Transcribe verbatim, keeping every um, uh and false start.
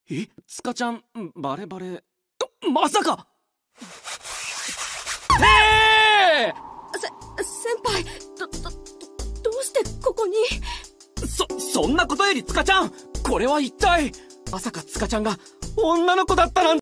え、つかちゃんバレバレ。まさか。えせ先輩、どどどうしてここに。 そそんなことよりつかちゃん、これは一体。まさかつかちゃんが女の子だったなんて。